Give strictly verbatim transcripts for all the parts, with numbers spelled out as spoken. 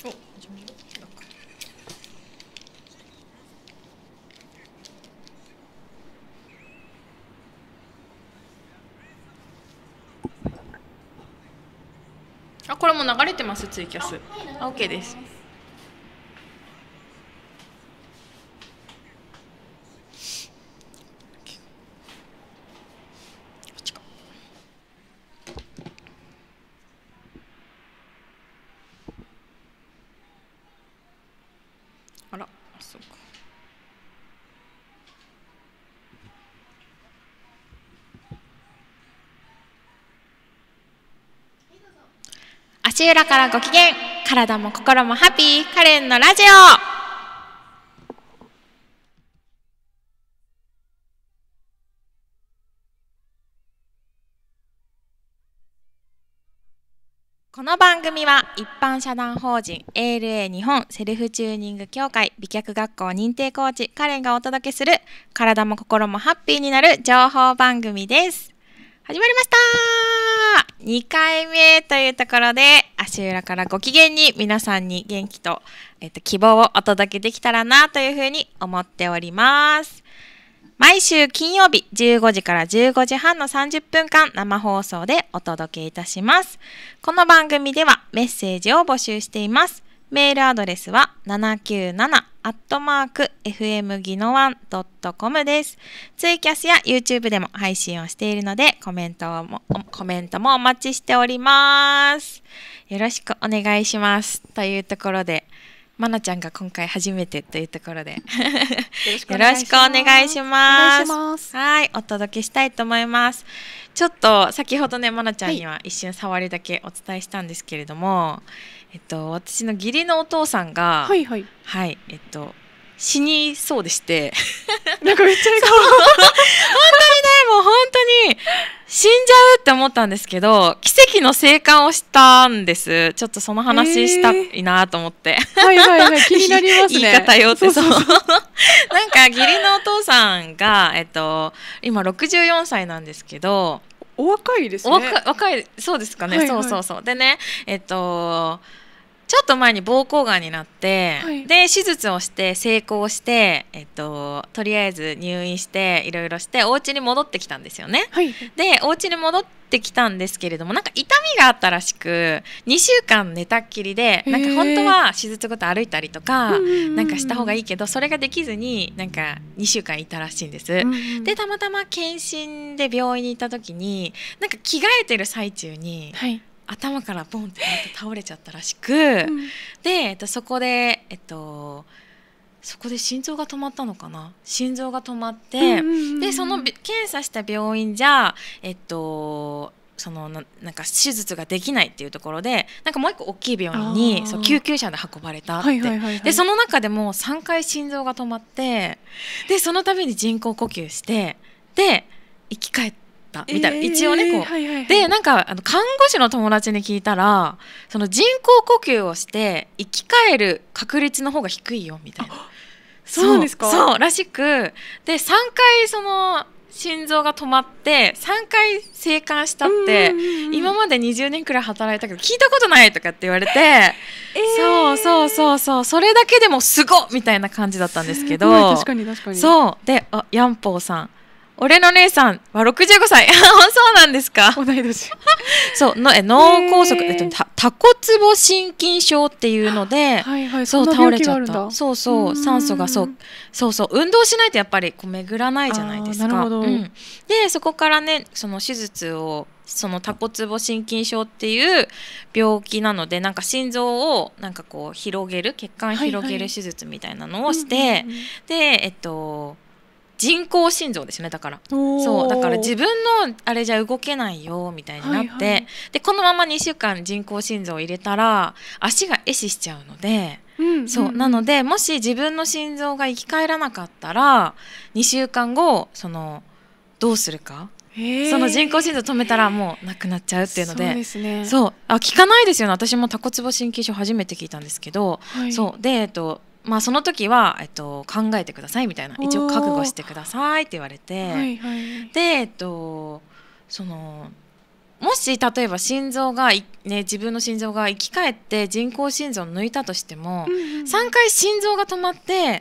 お、始める。なんかあ、これも流れてます、ツイキャス。あ、オッケーです。あら、そうか。足裏からご機嫌、体も心もハッピー、カレンのラジオ。この番組は一般社団法人 エーエルエー 日本セルフチューニング協会美脚学校認定コーチカレンがお届けする体も心もハッピーになる情報番組です。始まりました。にかいめというところで、足裏からご機嫌に皆さんに元気と、えっと、希望をお届けできたらなというふうに思っております。毎週金曜日じゅうごじからじゅうごじはんのさんじゅっぷんかん生放送でお届けいたします。この番組ではメッセージを募集しています。メールアドレスはななきゅうななアットマークエフエムギノワンドットコムです。ツイキャスや YouTube でも配信をしているのでコメントもコメントもお待ちしております。よろしくお願いします。というところで、まなちゃんが今回初めてというところでよろしくお願いします。はい、お届けしたいと思います。ちょっと先ほどね、まなちゃんには一瞬触りだけお伝えしたんですけれども、えっと私の義理のお父さんがはいはい、 はい、えっと死にそうでしてなんかめっちゃ笑顔本当にね、もう本当に死んじゃうって思ったんですけど、奇跡の生還をしたんです。ちょっとその話したいなと思って、 えー、はいはいはい、気になりますね。 言い方よって。そうそうそうなんか義理のお父さんが、えっと、今ろくじゅうよんさいなんですけど、 お若いですね。 お若若い、そうですかね、はいはい、そうそうそうでね、えっとちょっと前に膀胱がんになって、はい、で手術をして成功して、えっと、とりあえず入院していろいろしてお家に戻ってきたんですよね、はい、でお家に戻ってきたんですけれども、なんか痛みがあったらしくにしゅうかん寝たっきりで、なんか本当は手術後と歩いたりとかなんかした方がいいけど、それができずになんかにしゅうかんいたらしいんです。でたまたま検診で病院に行った時に、なんか着替えてる最中に、はい、頭からボンって倒れちゃったらしく、うん、で、えっと、そこで、えっと、そこで心臓が止まったのかな、心臓が止まって、うんうんうん、でその検査した病院じゃ、えっと、その な, なんか手術ができないっていうところで、なんかもう一個大きい病院にそう救急車で運ばれたって、はいはいはいはい、でその中でもさんかい心臓が止まって、でその度に人工呼吸してで生き返ってみたいな、えー、一応ねこう、はいはいはい、でなんかあの看護師の友達に聞いたら、その人工呼吸をして生き返る確率の方が低いよみたいな。 そうなんですか？ そうらしく、でさんかいその心臓が止まってさんかい生還したって、今までにじゅうねんくらい働いたけど聞いたことないとかって言われて、えー、そうそうそうそう、それだけでもすごっみたいな感じだったんですけど、 確かに確かに。 そうで、あ、ヤンポーさん、俺の姉さんはろくじゅうごさいそうなんですか？ 同い年そうのえ脳梗塞、えっと、多骨母心筋症っていうので、はいはい、そう倒れちゃった。そうそう、酸素がそうそうそう運動しないとやっぱりこう巡らないじゃないですか。なるほど、うん、でそこからね、その手術を、その多骨母心筋症っていう病気なので、なんか心臓をなんかこう広げる、血管広げる手術みたいなのをして、はいはい、でえっと人工心臓ですね。だからそうだから自分のあれじゃ動けないよみたいになって、はいはい、でこのままにしゅうかん人工心臓を入れたら足が壊死しちゃうので、うんうんうん、そうなので、もし自分の心臓が生き返らなかったらにしゅうかんご、そのどうするか、その人工心臓止めたらもうなくなっちゃうっていうので、そうですね、そうあ聞かないですよね。私も多骨母心筋症初めて聞いたんですけど、はい、そうでえっとまあ、その時は、えっと、考えてくださいみたいな、一応覚悟してくださいって言われて、はいはい、で、えっと、そのもし例えば心臓が、ね、自分の心臓が生き返って人工心臓を抜いたとしても、うんうん、さんかい心臓が止まって、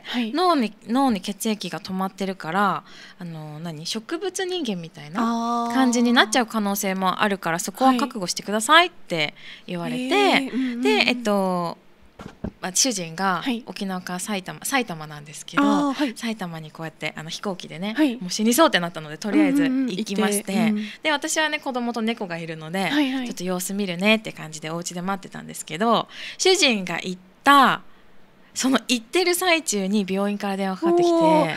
はい、脳に、脳に血液が止まってるからあの何植物人間みたいな感じになっちゃう可能性もあるから、そこは覚悟してくださいって言われて、はい、でえっと主人が沖縄から埼玉、はい、埼玉なんですけど、はい、埼玉にこうやってあの飛行機でね、はい、もう死にそうってなったのでとりあえず行きまして、うんうんうん、で私はね子供と猫がいるので、はいはい、ちょっと様子見るねって感じでお家で待ってたんですけど、主人が行ったその行ってる最中に病院から電話かかってきて、はい、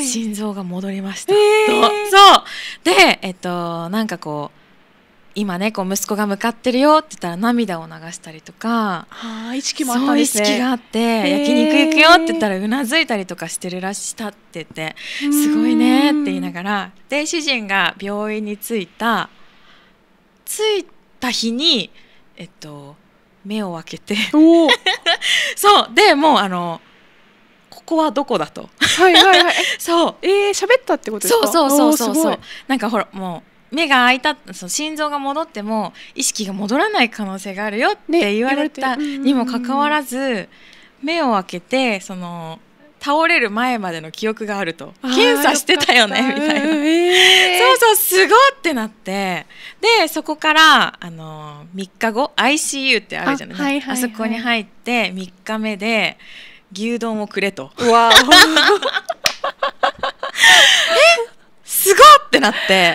心臓が戻りました、えー、とそうでえっとなんかこう今ねこう息子が向かってるよって言ったら涙を流したりとか、 あ意識もあったんですね。 そう意識があって焼肉行くよって言ったらうなずいたりとかしてるらしたって言ってすごいねって言いながら、で主人が病院に着いた着いた日にえっと目を開けてそうでもうあのここはどこだとはいはいはいそうえー、喋ったってことですか。 そうそうそうそうそうなんかほらもう目が開いたその心臓が戻っても意識が戻らない可能性があるよって言われたにもかかわらず、目を開けてその倒れる前までの記憶があると、検査してたよねみたいな、えー、そうそうすごってなって、でそこからあのみっかご アイシーユー ってあるじゃない、あ、はいはいはい、あそこに入ってみっかめで牛丼をくれと。うわすごっってなって、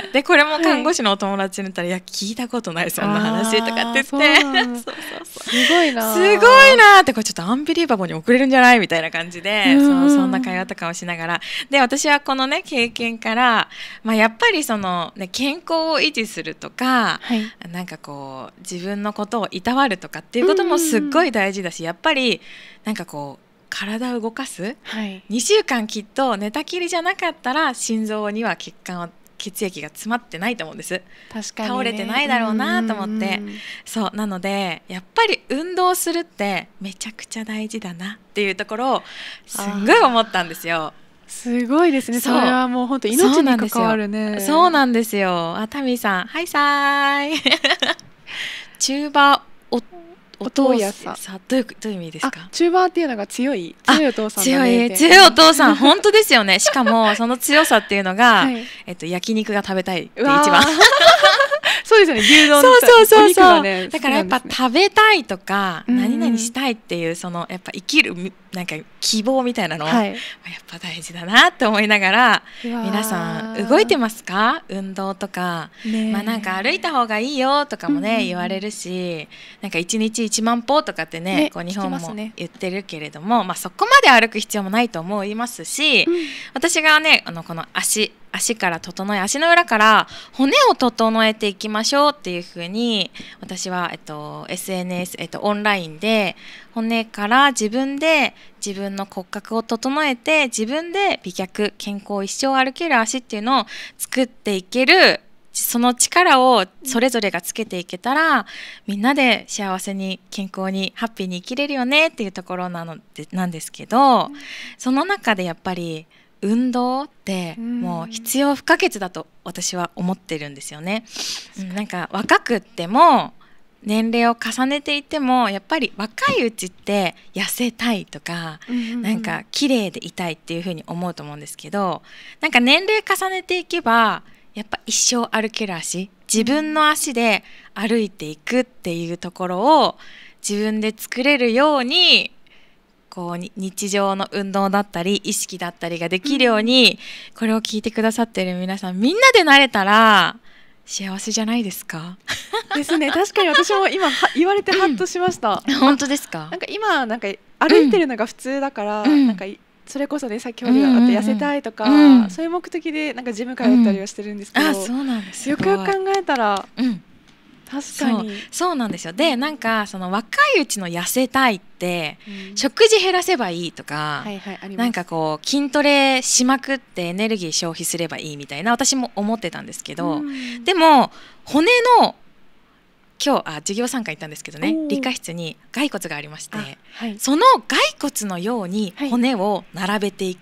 でこれも看護師のお友達に言ったら、はい、いや聞いたことないそんな話とかって言ってそうそうそうすごいなすごいなって、これちょっとアンビリーバボーに送れるんじゃないみたいな感じで、うそうそんな会話とかをしながら、で私はこのね経験から、まあ、やっぱりその、ね、健康を維持するとか、はい、なんかこう自分のことをいたわるとかっていうこともすっごい大事だし、やっぱりなんかこう体を動かす、はい、にしゅうかんきっと寝たきりじゃなかったら心臓には血管を血液が詰まってないと思うんです。 確かにね、 倒れてないだろうなと思って、そうなのでやっぱり運動するってめちゃくちゃ大事だなっていうところをすんごい思ったんですよ。 すごいですね。それはもう本当命に関わるね。 そうなんですよ。あ、タミーさん、はいさーいチューバおお父やさどういうどういう意味ですか。 チューバーっていうのが強い強いお父さんだね。強い強いお父さん本当ですよね。しかもその強さっていうのが、はい、えっと焼肉が食べたいって一番そうですよね。牛丼そうそうそうそう、ね、だからやっぱ食べたいとか、うん、何々したいっていうそのやっぱ生きるなんか希望みたいなの、はい、やっぱ大事だなって思いながら、皆さん動いてますか？運動とか、ね、まあなんか歩いた方がいいよとかもね、うん、言われるし、なんかいちにちいちまん歩とかってね、ねこう日本も言ってるけれども、まあ、そこまで歩く必要もないと思いますし、うん、私がねあのこの足足から整え足の裏から骨を整えていきましょうっていう風に私は、えっと、エスエヌエス、えっと、オンラインで骨から自分で自分の骨格を整えて自分で美脚健康一生歩ける足っていうのを作っていける、その力をそれぞれがつけていけたらみんなで幸せに健康にハッピーに生きれるよねっていうところなのでなんですけど、その中でやっぱり運動ってもう必要不可欠だと私は思ってるんですよね。うん、なんか若くっても年齢を重ねていてもやっぱり若いうちって痩せたいとか、うんうんうん、なんか綺麗でいたいっていうふうに思うと思うんですけど、なんか年齢重ねていけばやっぱ一生歩ける足、自分の足で歩いていくっていうところを自分で作れるようにこう日常の運動だったり意識だったりができるように、うん、これを聞いてくださっている皆さんみんなでなれたら幸せじゃないですか。 ですね。確かに私も今言われてハッとしました、 うん、本当ですか。 なんか今なんか歩いてるのが普通だから、うん、なんかそれこそね先ほどあって痩せたいとか、うん、そういう目的でなんかジム通ったりはしてるんですけど、うん、あそうなんです。よくよく考えたら、うん、確かにそう、そうなんですよ。でなんかその若いうちの痩せたいって、うん、食事減らせばいいとか、はいはい、あります。なんかこう筋トレしまくってエネルギー消費すればいいみたいな私も思ってたんですけど、うん、でも骨の今日あ授業参観行ったんですけどね、理科室に骸骨がありまして、はい、その骸骨のように骨を並べていく、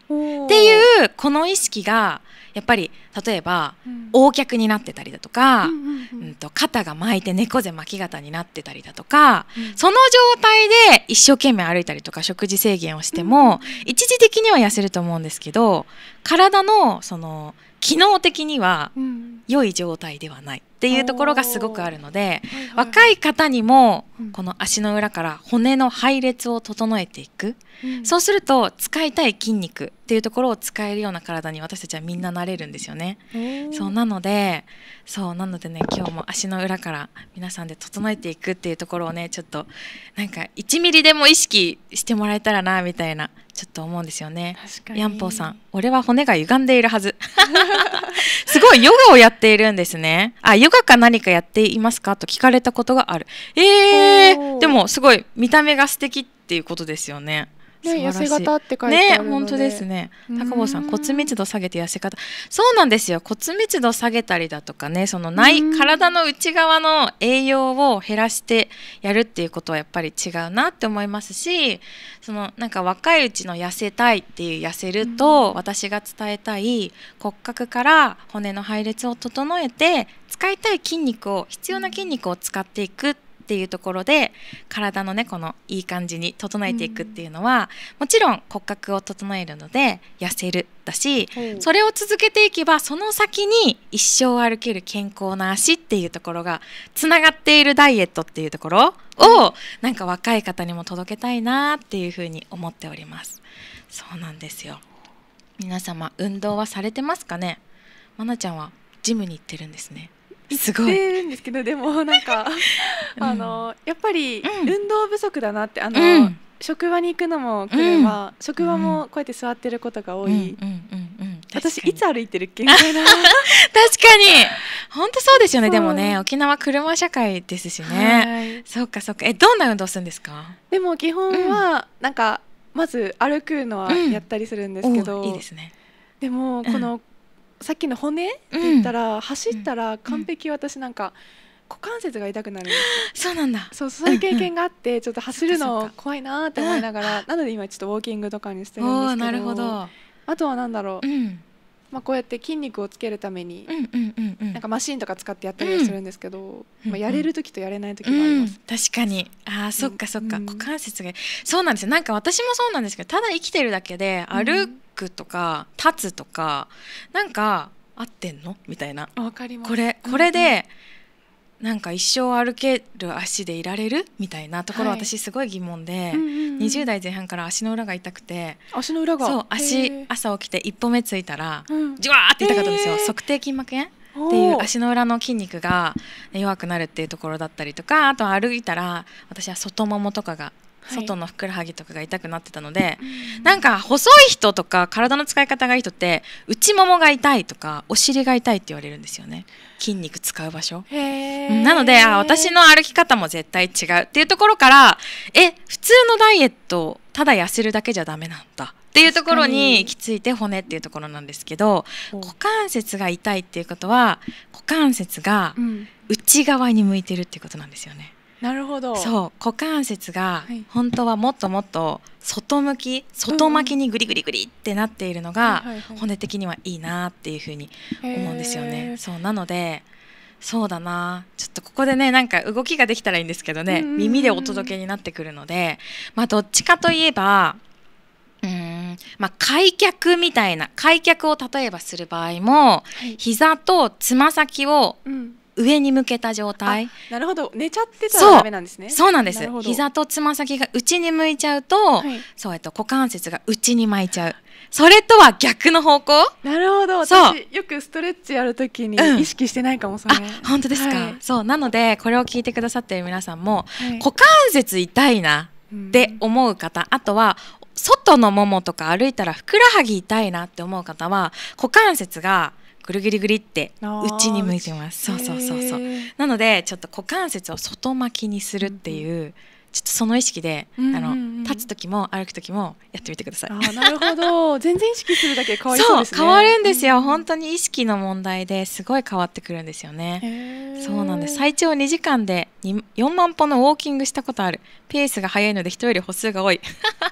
っていうこの意識がやっぱり例えば、うん、横脚になってたりだとか、うんうんうんうん、と肩が巻いて猫背巻き肩になってたりだとか、うん、その状態で一生懸命歩いたりとか食事制限をしても、うん、一時的には痩せると思うんですけど、体のその機能的には良い状態ではないっていうところがすごくあるので、はいはいはい、若い方にもこの足の裏から骨の配列を整えていく、うん、そうすると使いたい筋肉っていうところを使えるような体に私たちはみんななれるんですよね。そうなのでそうなのでね、今日も足の裏から皆さんで整えていくっていうところをね、ちょっとなんかいちミリでも意識してもらえたらなみたいなちょっと思うんですよね。ヤンポーさん、俺は骨が歪んでいるはずすごいヨガをやっているんですね。あ、ヨガか何かやっていますかと聞かれたことがある。えー、でもすごい見た目が素敵っていうことですよね。 ね、痩せ型って書いてあるので、 ね、本当ですね。高坊さん、骨密度下げて痩せ方、そうなんですよ。骨密度下げたりだとかね、その内体の内側の栄養を減らしてやるっていうことはやっぱり違うなって思いますし、そのなんか若いうちの痩せたいっていう痩せると、私が伝えたい骨格から骨の配列を整えて使いたい筋肉を必要な筋肉を使っていくっていうところで体のねこのいい感じに整えていくっていうのは、うん、もちろん骨格を整えるので痩せるだし、うん、それを続けていけばその先に一生歩ける健康な足っていうところがつながっているダイエットっていうところを、うん、なんか若い方にも届けたいなっていうふうに思っております。そうなんですよ。皆様運動はされてますかね。まなちゃんはジムに行ってるんですね。すごい。 言ってるんですけど、でもなんかあのやっぱり運動不足だなって、あの、うん、職場に行くのも車、うん、職場もこうやって座ってることが多い。私いつ歩いてるっけみたいな確かに本当そうですよね。でもね、沖縄車社会ですしね。そうかそうか。え、どんな運動するんですか。 でも基本はなんかまず歩くのはやったりするんですけど、 うん、いいですね。 でもこの、うん、さっきの骨って言ったら、うん、走ったら完璧、私なんか股関節が痛くなるんですよ。そうなんだ。 そう、そういう経験があって、うんうん、ちょっと走るの怖いなって思いながら、なので今ちょっとウォーキングとかにしてるんですけど。 なるほど。 あとはなんだろう、うん、まあ、こうやって筋肉をつけるために、なんかマシンとか使ってやったりはするんですけど、うん、まあ、やれる時とやれない時もあります、 うん、確かに。あ、そっかそっか、うん、股関節がそうなんですよ。なんか私もそうなんですけど、ただ生きてるだけで歩くとか、うん、立つとかなんか合ってんのみたいな。 わかります。 これこれで、うんうん、なんか一生歩ける足でいられるみたいなところ、はい、私すごい疑問で、うんうんうん、にじゅう代前半から足の裏が痛くて、 足の裏が、 そう、足朝起きて一歩目ついたら、うん、じわーって痛かったんですよ。足底筋膜炎っていう足の裏の筋肉が弱くなるっていうところだったりとか、あと歩いたら私は外ももとかが、外のふくらはぎとかが痛くなってたので、はい、なんか細い人とか体の使い方がいい人って内ももが痛いとかお尻が痛いって言われるんですよね。筋肉使う場所。へー。なので、あ、私の歩き方も絶対違うっていうところから、え、普通のダイエットただ痩せるだけじゃダメなんだっていうところに行き着いて骨っていうところなんですけど、股関節が痛いっていうことは股関節が内側に向いてるっていうことなんですよね。 なるほど。 そう、股関節が本当はもっともっと外向き、外巻きにグリグリグリってなっているのが骨的にはいいなっていうふうに思うんですよね。そうなので、そうだな、ちょっとここでね、なんか動きができたらいいんですけどね、耳でお届けになってくるので、まあどっちかといえば、うーん、まあ開脚みたいな、開脚を例えばする場合も、はい、膝とつま先を、うん、上に向けた状態。 なるほど。寝ちゃってたらダメなんですね。 そう、そうなんです。膝とつま先が内に向いちゃうと、はい、そう、えっと股関節が内に巻いちゃう。それとは逆の方向。 なるほど。私よくストレッチやるときに意識してないかも、それ。 あ、本当ですか。はい、そうなのでこれを聞いてくださっている皆さんも、はい、股関節痛いなって思う方、うん、あとは外のももとか歩いたらふくらはぎ痛いなって思う方は股関節がぐるぐりぐりって内に向いてます。そうそうそうそう。なのでちょっと股関節を外巻きにするっていう、うん、ちょっとその意識で、うんうんうん、あの立つ時も歩く時もやってみてください。 あ、なるほど。全然意識するだけ変わりそうですね。 そう変わるんですよ、うん、本当に意識の問題ですごい変わってくるんですよね。そうなんです。最長にじかんでよんまん歩のウォーキングしたことある。ペースが速いので人より歩数が多い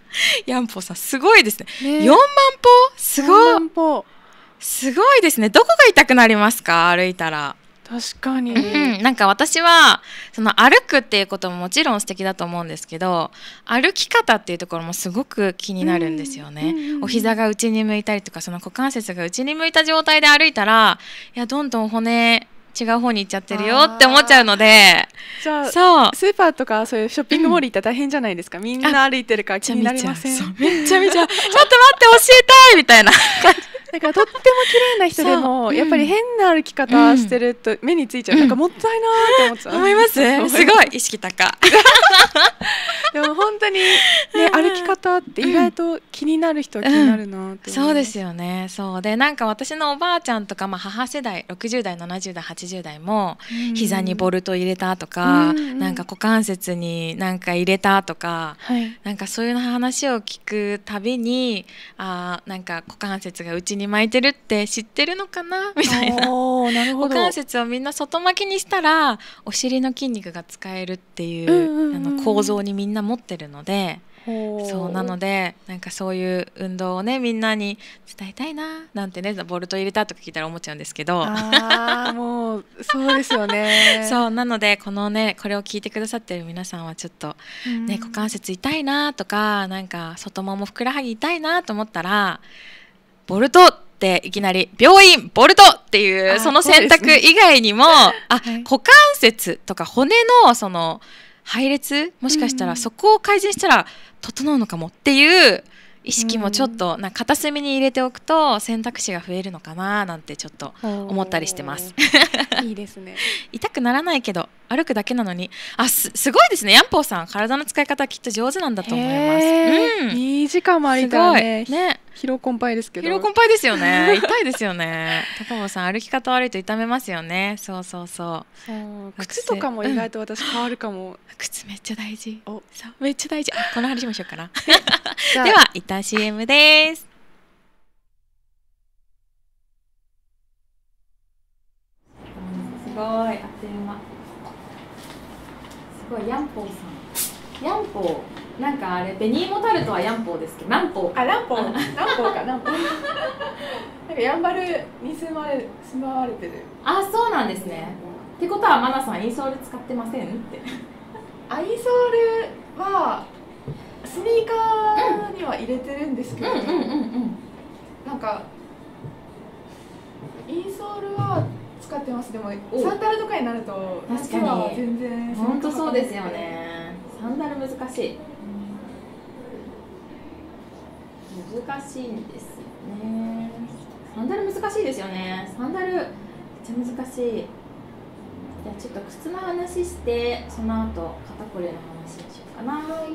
ヤンポさんすごいですね。ね、よんまん歩すごい。よんまん歩すごいですね。どこが痛くなりますか、歩いたら。 確かに、 うん、なんか私はその歩くっていうことももちろん素敵だと思うんですけど、歩き方っていうところもすごく気になるんですよね、うんうんうん、お膝が内に向いたりとか、その股関節が内に向いた状態で歩いたら、いやどんどん骨違う方に行っちゃってるよって思っちゃうので、 じゃあそうスーパーとかそういうショッピングモール行ったら大変じゃないですか、うん、みんな歩いてるから気になりません？ めちゃめちゃちょっと待って教えたいみたいな感じだからとっても綺麗な人でも、うん、やっぱり変な歩き方してると目についちゃう、うん、なんかもったいなって思っちゃう、 思いますすごい意識高でも本当に、ね、歩き方って意外と気になる人は気になるなって、 うん、そうですよね。そうで、なんか私のおばあちゃんとか、まあ、母世代ろくじゅう代ななじゅう代はちじゅう代も膝にボルト入れたとか、うん、なんか股関節になんか入れたとか、はい、なんかそういう話を聞くたびに、あなんか股関節が内に巻いてるって知ってるのかなみたいな。おなるほど。股関節をみんな外巻きにしたらお尻の筋肉が使えるっていう、うんうんうん、あの構造にみんな持ってるので、そうなのでなんかそういう運動をねみんなに伝えたいななんてね、ボルト入れたとか聞いたら思っちゃうんですけど、 あもうそうですよねそうなのでこのねこれを聞いてくださってる皆さんはちょっと、ね、股関節痛いなとか、なんか外ももふくらはぎ痛いなと思ったらボルトっていきなり病院ボルトっていうその選択以外にも、あ、あ股関節とか骨のその配列もしかしたらそこを改善したら整うのかもっていう意識もちょっとなんか片隅に入れておくと選択肢が増えるのかななんてちょっと思ったりしてますいいですね痛くならないけど歩くだけなのに、あ す, すごいですね。ヤンポーさん体の使い方きっと上手なんだと思います、うん、 にじかんも歩いたらねね疲労困憊ですけど疲労困憊ですよね痛いですよね高尾さん歩き方悪いと痛めますよね。そうそうそう、 そう靴とかも意外と私変わるかも、うん、 靴めっちゃ大事。おそうめっちゃ大事。あこの話しましょうかなでは一旦 シーエム です。すごいあっという間。すごいヤンポーさん。ヤンポーなんかあれベニーモタルトはヤンポーですけど、ランポーあランポーランポーかランポーなんかヤンバルに住まれ住まわれてる。 あそうなんですね。ってことはマナさんインソール使ってませんってあインソールはスニーカーには入れてるんですけど、なんかインソールは使ってます。でもサンダルとかになると確かに全然本当そうですよね。サンダル難しい、うん、難しいんですよね。サンダル難しいですよね。サンダルめっちゃ難しい。じゃあちょっと靴の話してその後肩こりの話にしようかな。はい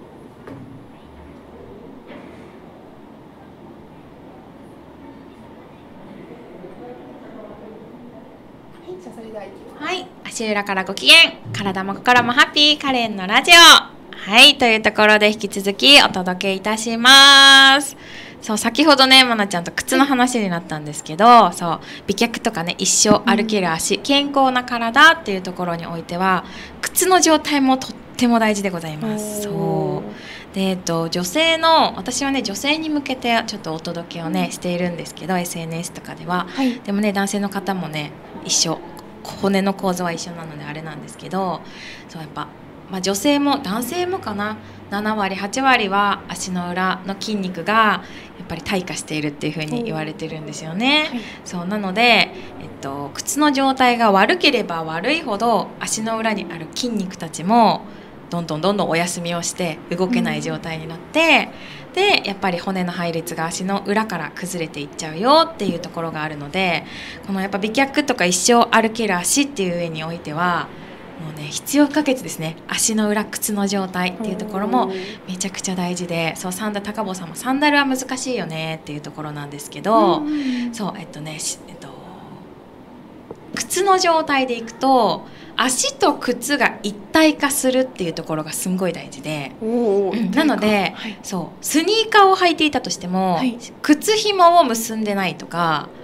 はい、足裏からご機嫌、体も心もハッピーカレンのラジオ。はい、というところで引き続きお届けいたします。そう先ほどねまなちゃんと靴の話になったんですけど、そう美脚とかね一生歩ける足、うん、健康な体っていうところにおいては靴の状態もとっても大事でございます。そうで、えっと、女性の私はね女性に向けてちょっとお届けをね、うん、しているんですけど エスエヌエス とかでは、はい、でもね男性の方もね一緒骨の構造は一緒なのであれなんですけど、そうやっぱ、まあ、女性も男性もかなななわりはちわりは足の裏の筋肉がやっぱり退化しているっていう風に言われてるんですよね、はい、そうなので、えっと、靴の状態が悪ければ悪いほど足の裏にある筋肉たちもどんどんどんどんお休みをして動けない状態になって、うん、でやっぱり骨の配列が足の裏から崩れていっちゃうよっていうところがあるので、このやっぱ美脚とか一生歩ける足っていう上においてはもうね必要不可欠ですね。足の裏靴の状態っていうところもめちゃくちゃ大事で、そうサンダル高坊さんもサンダルは難しいよねっていうところなんですけど、そうえっとねえっと靴の状態でいくと足と靴が一体化するっていうところがすんごい大事で、うん、なので、はい、そうスニーカーを履いていたとしても、はい、靴紐を結んでないとか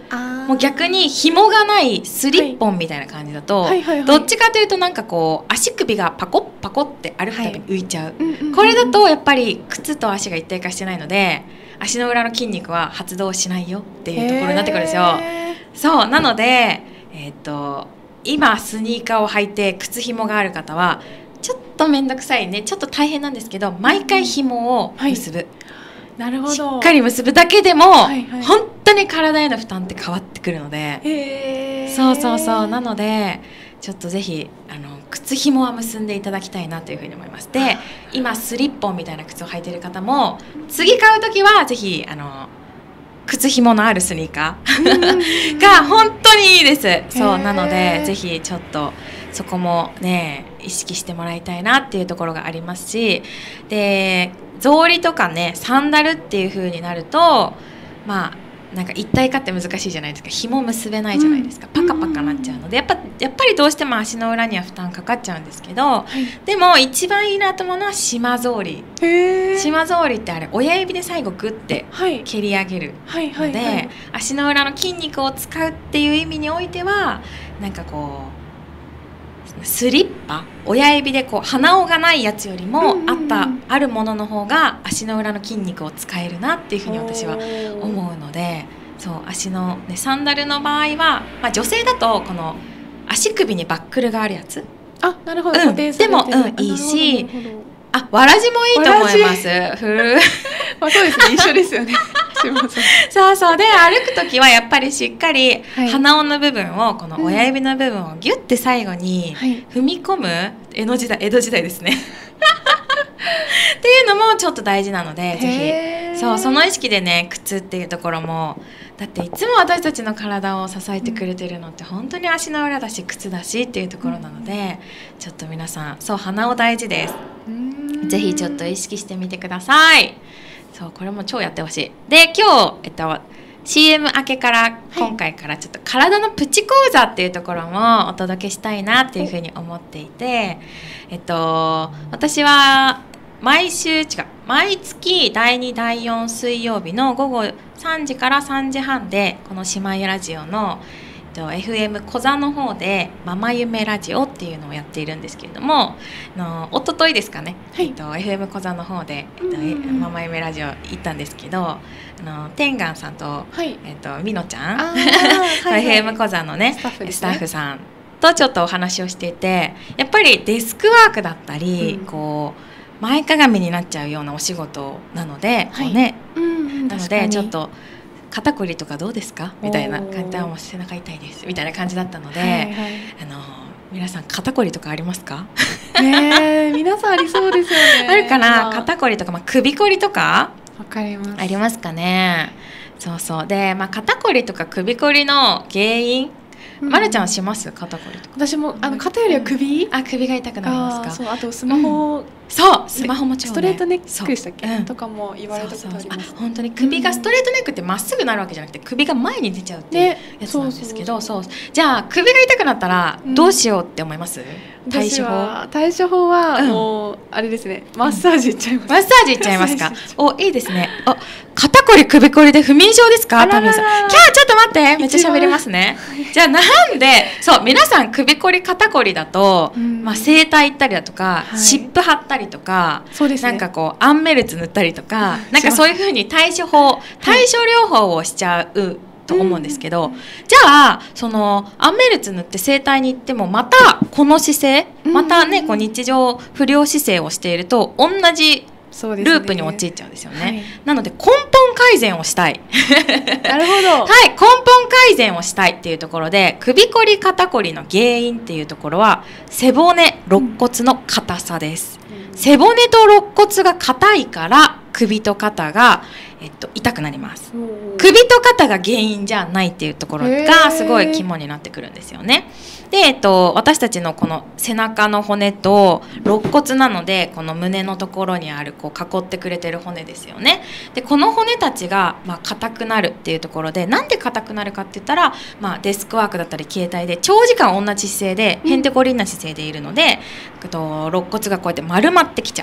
もう逆に紐がないスリッポンみたいな感じだと、どっちかというとなんかこう足首がパコッパコッって歩くたびに浮いちゃう、これだとやっぱり靴と足が一体化してないので足の裏の筋肉は発動しないよっていうところになってくるんですよ。そうなので、えー、っと今スニーカーを履いて靴紐がある方はちょっと面倒くさいね、ちょっと大変なんですけど、毎回紐を結ぶ、はい、 なるほど、 しっかり結ぶだけでも、はいはい、本当に体への負担って変わってくるので、へー、そうそうそう、なのでちょっとぜひあの靴紐は結んでいただきたいなというふうに思います。で、今スリッポンみたいな靴を履いている方も次買うときはぜひあの靴紐のあるスニーカーが本当にいいです。そうなのでぜひちょっとそこもね意識してもらいたいなっていうところがありますし、で草履とかねサンダルっていう風になるとまあなんか一体化って難しいじゃないですか。紐結べないじゃないですか、うん、パカパカなっちゃうのでやっぱやっぱりどうしても足の裏には負担かかっちゃうんですけど、はい、でも一番いいなと思うのは島草履。島草履ってあれ親指で最後グッて蹴り上げるので足の裏の筋肉を使うっていう意味においてはなんかこうスリッパ親指でこう鼻緒がないやつよりもあった、うんうん、あるものの方が足の裏の筋肉を使えるなっていうふうに私は思うので、そう足の、ね、サンダルの場合は、まあ、女性だとこの足首にバックルがあるやつ、 あ、なるほど、 うん、でも、うん、いいし、あ、わらじもいいと思います。 まあそうですね、一緒ですよね。 そうそう、で歩くときはやっぱりしっかり鼻緒の部分をこの親指の部分をギュッて最後に踏み込む、江戸時代江戸時代ですねっていうのもちょっと大事なので、ぜひそうその意識でね靴っていうところも、だっていつも私たちの体を支えてくれてるのって本当に足の裏だし靴だしっていうところなので、ちょっと皆さんそう鼻緒大事です。ぜひちょっと意識してみてください。そうこれも超やってほしい。で今日、えっと、シーエム 明けから今回からちょっと体のプチ講座っていうところもお届けしたいなっていうふうに思っていて、えっと、私は毎週違う毎月だいにだいよん水曜日の午後さんじからさんじはんでこの姉妹ラジオのエフエム 小座の方でママ夢ラジオっていうのをやっているんですけれども、あの一昨日ですかね、はい、えっと、エフエム 小座の方で、えっと、ママ夢ラジオ行ったんですけど、あのテンガンさんと、はい、えっと、みのちゃん、はいはい、エフエム 小座のねスタッフですね、スタッフさんとちょっとお話をしていて、やっぱりデスクワークだったり、うん、こう前かがみになっちゃうようなお仕事なので、はい、こうね、うん、なのでちょっと肩こりとかどうですかみたいな感じで、もう背中痛いですみたいな感じだったので、はいはい、あの皆さん肩こりとかありますか？ ね、皆さんありそうですよね。 あるかな、肩こりとか、まあ、首こりとかわかります。 ありますかね。そうそうで、まあ、肩こりとか首こりの原因、うん、まるちゃんはします肩こりとか？ 私もあの肩よりは首、 うん、あ首が痛くなりますか？ あ、そう、あとスマホ、うん、 そうスマホも超、ね、 ストレートネックでしたっけ、うん、とかも言われたことあります。そうそうそう、あ、本当に首がストレートネックってまっすぐなるわけじゃなくて首が前に出ちゃうっていうやつなんですけど、ね、そうそうそう、じゃあ首が痛くなったらどうしようって思います？うん、対処法対処法はもう、うん、あれですね、マッサージいっちゃいます、うん、 マッサージいっちゃいますか？お、いいですね。あ、肩こり首こりで不眠症ですか？タミさん。キャー、ちょっと待って、めっちゃ喋りますね。じゃあなんで、そう皆さん首こり肩こりだと、うん、まあ整体行ったりだとか、はい、湿布貼ったりとか、そうですね、なんかこうアンメルツ塗ったりとか、なんかそういう風に対処法対処療法をしちゃうと思うんですけど、うん、じゃあそのアンメルツ塗って整体に行ってもまたこの姿勢、またねこう日常不良姿勢をしていると同じループに陥っちゃうんですよね。はい、なので根本改善をしたい。 なるほど。 はい、根本改善をしたいっていうところで、首こり肩こりの原因っていうところは背骨肋骨の硬さです。うん、背骨と肋骨が硬いから首と肩が、えっと、痛くなります。首と肩が原因じゃないっていうところがすごい肝になってくるんですよね。で、えっと、私たちのこの背中の骨と肋骨なので、この胸のところにあるこう囲ってくれてる骨ですよね。でこの骨たちがまあ硬くなるっていうところで、なんで硬くなるかって言ったら、まあ、デスクワークだったり携帯で長時間同じ姿勢でへんてこりんな姿勢でいるので、うん、と肋骨がこうやって丸まってきちゃう。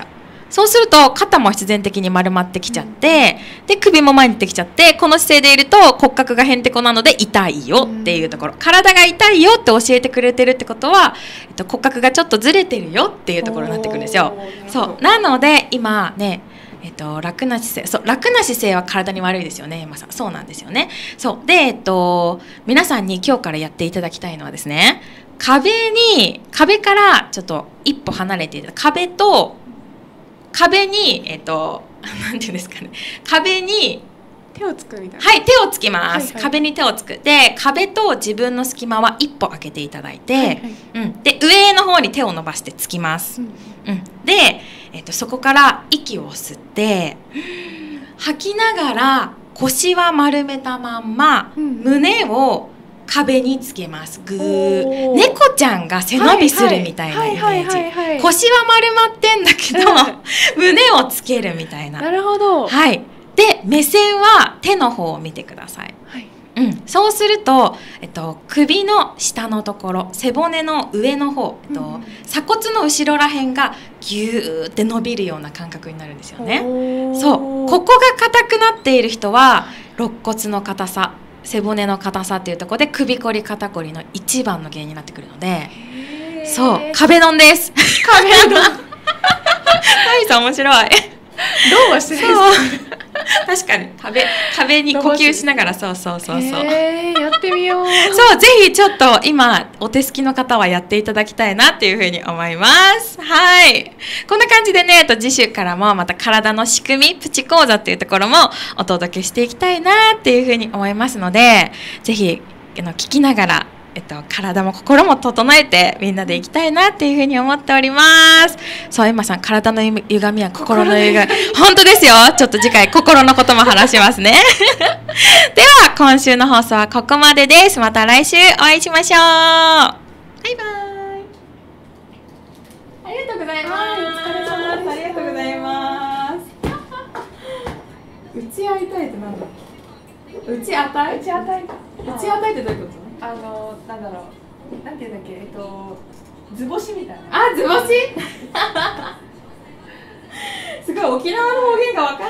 そうすると肩も必然的に丸まってきちゃって、で首も前に出てきちゃって、この姿勢でいると骨格がへんてこなので痛いよっていうところ、体が痛いよって教えてくれてるってことは、えっと、骨格がちょっとずれてるよっていうところになってくるんですよ。そうなので今ね、えっと、楽な姿勢、そう楽な姿勢は体に悪いですよね、山さん。そうなんですよね。そうで、えっと、皆さんに今日からやっていただきたいのはですね、壁に壁からちょっと一歩離れていただく、壁と壁に、えっと、なんていうんですかね、壁に手をつくみたいな。 はい、手をつきます、はいはい、壁に手をつく。で、壁と自分の隙間は一歩開けていただいて、はいはい、うん、で上の方に手を伸ばしてつきます、うんうん、で、えっと、そこから息を吸って吐きながら腰は丸めたまんま、うん、胸を壁につけます。ぐー、猫ちゃんが背伸びするみたいなイメージ。腰は丸まってんだけど胸をつけるみたいな。 なるほど。 はい。で、目線は手の方を見てください。はい。うん、そうすると、えっと、首の下のところ、背骨の上の方、えっとうん、鎖骨の後ろらへんがギューって伸びるような感覚になるんですよね。そう、ここが硬くなっている人は肋骨の硬さ、背骨の硬さっていうところで首こり肩こりの一番の原因になってくるので、そう壁ドンです。 壁ドン。タミさん面白い。 どうはしてないですか。 確かに壁壁に呼吸しながら、そうそうそうそう。 えー、やってみよう。 そうぜひちょっと今お手すきの方はやっていただきたいなっていうふうに思います。はい。こんな感じでね、と次週からもまた体の仕組みプチ講座っていうところもお届けしていきたいなっていうふうに思いますので、ぜひあの聞きながら。えっと、体も心も整えてみんなでいきたいなっていうふうに思っております。そう、エマさん、体の歪みは心の歪み、本当ですよ。ちょっと次回心のことも話しますね。では今週の放送はここまでです。また来週お会いしましょう。バイバイ。ありがとうございます。お疲れ様です。ありがとうございます。打ち合いたいってなんだっけ。打ち当たい。打ち当たい。打ち当たいってどういうこと？ あのなんだろう、なんていうんだっけ、えっと図星みたいな。 あ、図星。すごい沖縄の方言がわかんない。